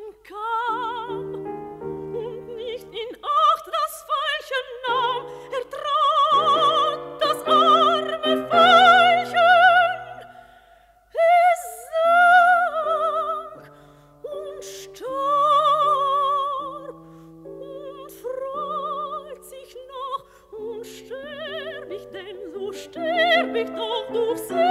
kam und nicht in Acht das Veilchen nahm, er trat das arme Veilchen, es sank und starb und freut sich noch und sterb ich denn, so sterb ich doch durch